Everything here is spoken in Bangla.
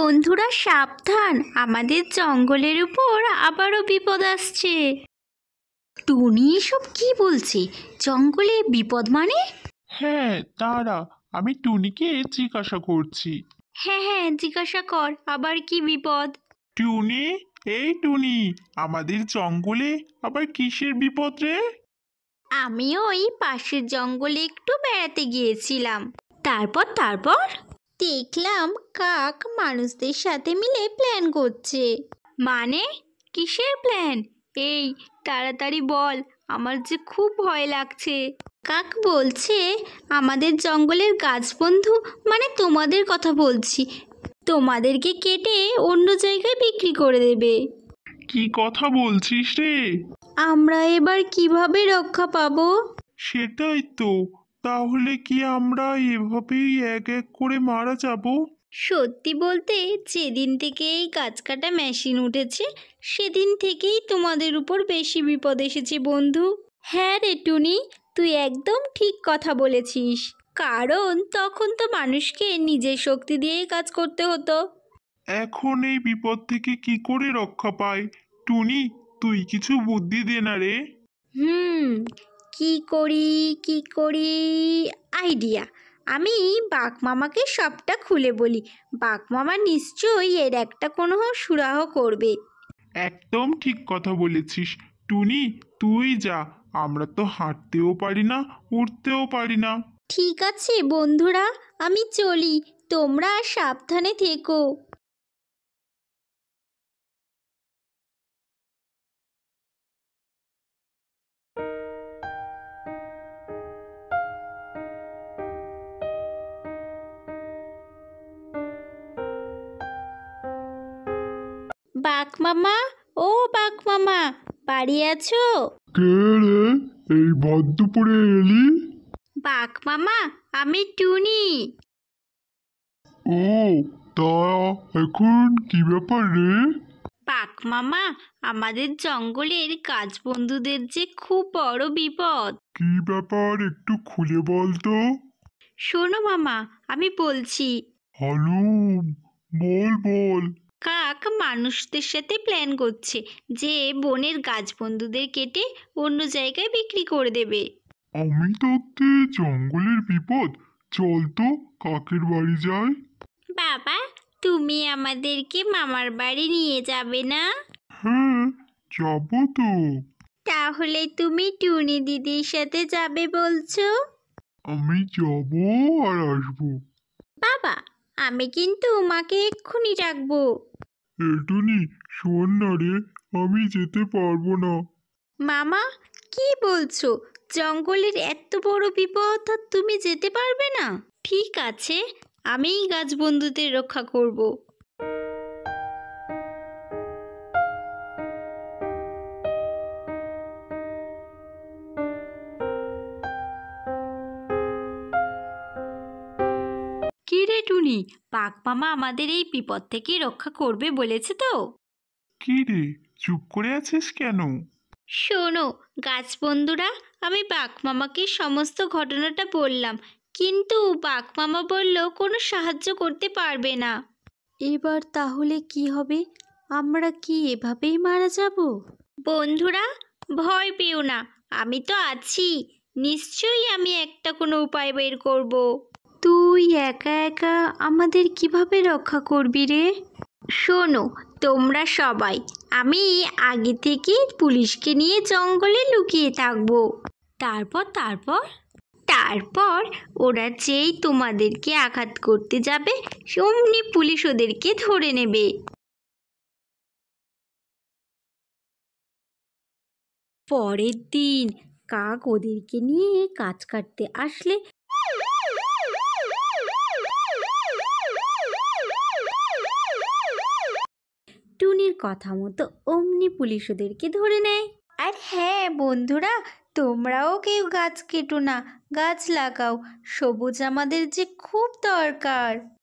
বন্ধুরা সাবধান, আমাদের জঙ্গলের উপর আবারও বিপদ আসছে। টুনি এসব কি বলছে? জঙ্গলে বিপদ মানে? হ্যাঁ, দাঁড়া, আমি টুনিকে জিজ্ঞাসা করছি। হ্যাঁ হ্যাঁ, জিজ্ঞাসা কর, আবার কি বিপদ? টুনি, এই টুনি, আমাদের জঙ্গলে আবার কিসের বিপদ রে? আমি ওই পাশের জঙ্গলে একটু বেড়াতে গিয়েছিলাম। তারপর দেখলাম কাক মানুষদের সাথে মিলে প্ল্যান করছে। মানে কিসের প্ল্যান? এই তাড়াতাড়ি বল, আমার যে খুব ভয় লাগছে। কাক বলছে আমাদের জঙ্গলের গাছ বন্ধু, মানে তোমাদের কথা বলছি, তোমাদেরকে কেটে অন্য জায়গায় বিক্রি করে দেবে। কি কথা বলছিস রে? আমরা এবার কিভাবে রক্ষা পাবো? সেটাই তো। তাহলে কি আমরা এভাবেই এক এক করে মারা যাব? সত্যি বলতে যেদিন থেকে এই গাছ কাটা মেশিন উঠেছে সেদিন থেকেই তোমাদের উপর বেশি বিপদ এসেছে বন্ধু। হ্যাঁ রে টুনি, তুই একদম ঠিক কথা বলেছিস। কারণ তখন তো মানুষকে নিজের শক্তি দিয়েই কাজ করতে হতো। এখন এই বিপদ থেকে কি করে রক্ষা পাই? টুনি, তুই কিছু বুদ্ধি দে না রে। হুম, কি করি, আইডিয়া। আমি বাঘ মামাকে সবটা খুলে বলি। বাঘ মামা নিশ্চয়ই এর একটা কোনো সুরাহ করবে। একদম ঠিক কথা বলেছিস। টুনি, তুই যা, আমরা তো হাঁটতেও পারি না, উঠতেও পারি না। ঠিক আছে বন্ধুরা, আমি চলি, তোমরা সাবধানে থেকো। বাঘ মামা, ও বাঘ মামা, বাড়ি আছো? কে রে, এই ভর দুপুরে এলি? বাঘ মামা, আমি টুনি। ও, তা এখন কি ব্যাপার রে? বাঘ মামা, আমাদের জঙ্গলের গাছ বন্ধুদের যে খুব বড় বিপদ। কি ব্যাপার একটু খুলে বল তো। শোনো মামা, আমি বলছি। হালুম, বল বল। কাক মানুষদের সাথে প্ল্যান করছে যে বনের গাছ বন্ধুদের কেটে অন্য জায়গায় বিক্রি করে দেবে। আমি থাকতে জঙ্গলের বিপদ? চল তো কাকের বাড়ি যাই। বাবা, তুমি আমাদেরকে মামার বাড়ি নিয়ে যাবে না? হ্যাঁ, যাবো তো। তাহলে তুমি টুনি দিদির সাথে যাবে বলছো? আমি যাবো আর আসবো। বাবা, আমি কিন্তু মাকে এক্ষুনি ডাকবো। এটুনি, শোন না রে, আমি যেতে পারবো না। মামা, কি বলছো? জঙ্গলের এত বড় বিপদ আর তুমি যেতে পারবে না? ঠিক আছে, আমিই গাছ বন্ধুদের রক্ষা করব। কি রে টুনি, বাঘ মামা আমাদের এই বিপদ থেকে রক্ষা করবে বলেছে তো? কি রে, চুপ করে আছিস কেন? শোনো গাছ বন্ধুরা, আমি বাঘ মামাকে সমস্ত ঘটনাটা বললাম, কিন্তু বাঘ মামা বলল কোনো সাহায্য করতে পারবে না। এবার তাহলে কি হবে? আমরা কি এভাবেই মারা যাব? বন্ধুরা, ভয় পেও না, আমি তো আছি, নিশ্চয়ই আমি একটা কোনো উপায় বের করব। তুই একা একা আমাদের কিভাবে রক্ষা করবি রে? শোনো তোমরা সবাই, আমি আগে থেকে পুলিশকে নিয়ে জঙ্গলে লুকিয়ে থাকবো। তারপর তারপর ওরা যেই তোমাদেরকে আঘাত করতে যাবে অমনি পুলিশ ওদেরকে ধরে নেবে। পরের দিন কাক ওদেরকে নিয়ে গাছ কাটতে আসলে টুনির কথা মতো অমনি পুলিশ ওদেরকে ধরে নেয়। আর হ্যাঁ বন্ধুরা, তোমরাও কেউ গাছ কেটো না, গাছ লাগাও, সবুজ আমাদের যে খুব দরকার।